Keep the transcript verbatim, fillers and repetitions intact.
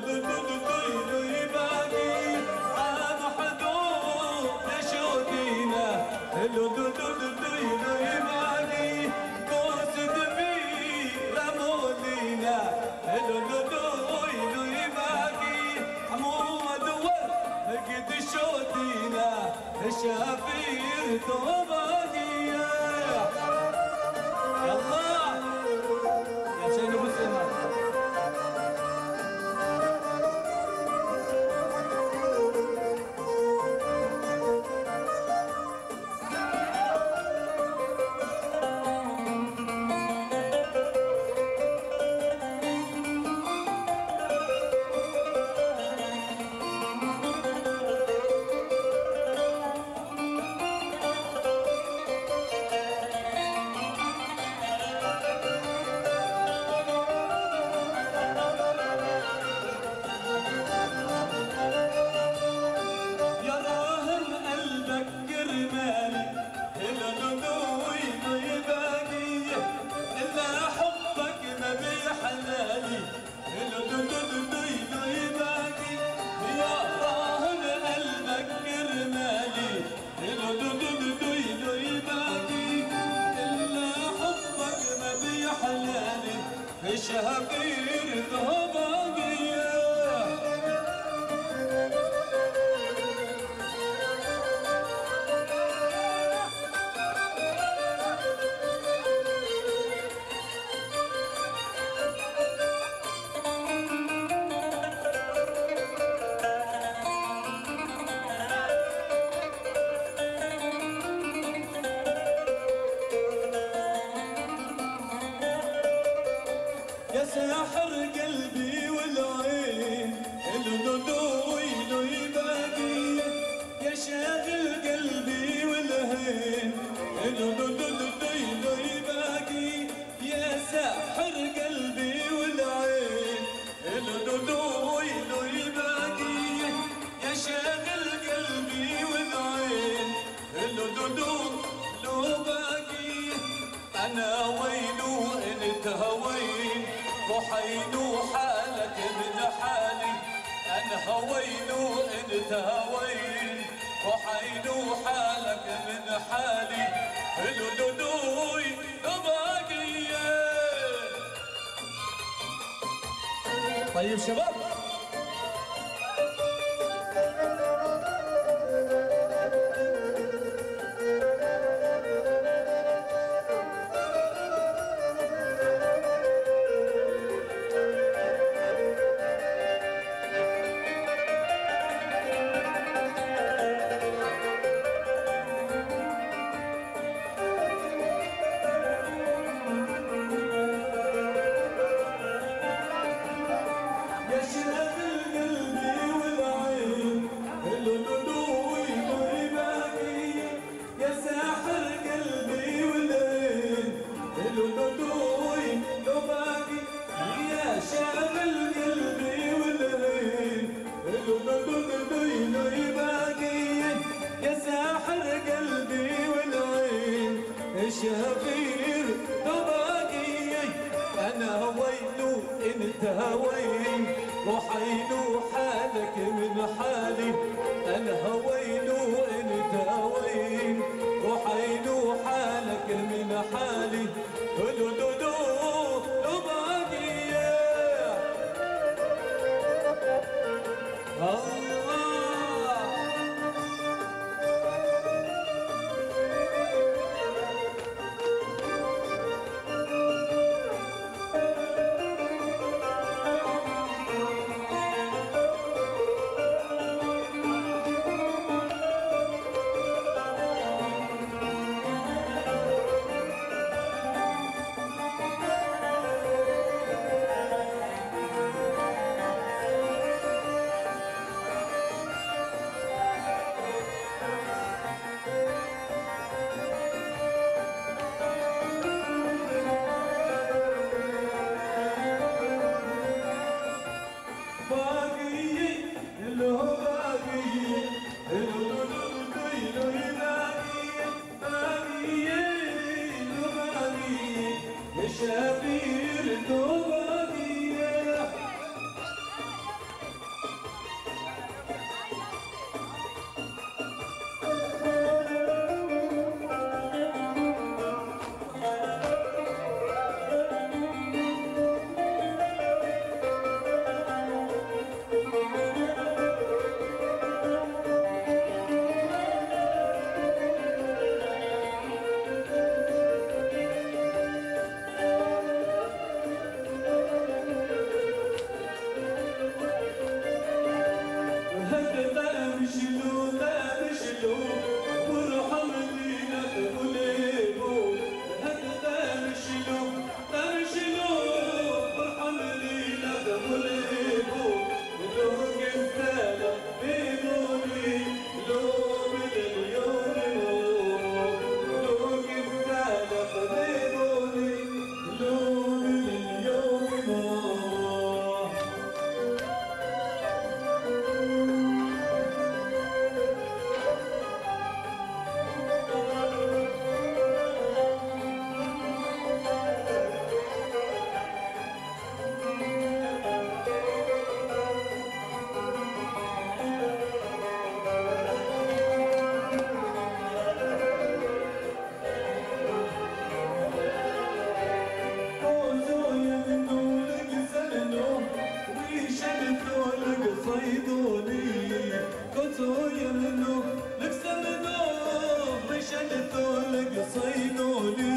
شافير توبانية يلا يا حسين ابو سليمان شهبير ذهبانية يا ساحر قلبي والعين اللولوي لوي باقي يا شاغل قلبي والهين اللولوي لوي باقي يا ساحر قلبي والعين اللولوي لوي باقي يا شاغل قلبي والعين اللولوي باقي انا ويلو انت هوين وحينو حالك من حالي انا هوينو انت هوين وحينو حالك من حالي اللولوي باقية. طيب شباب شهبير ضباقي انا هوينو انت هوين وحينو حالك من حالي انا هوينو انت هوين وحينو حالك من حالي هلولولو ضباقي الله شبير دوبانية شلو وارحم لينا وليبو هذا شلو شلو وارحم لينا وليبو لو كنت انا بيبوني لو من اليوم لو كنت انا بيبوني لو من اليوم صيدوني كنتو يمنو لك سمنو مشان الثولك صيدوني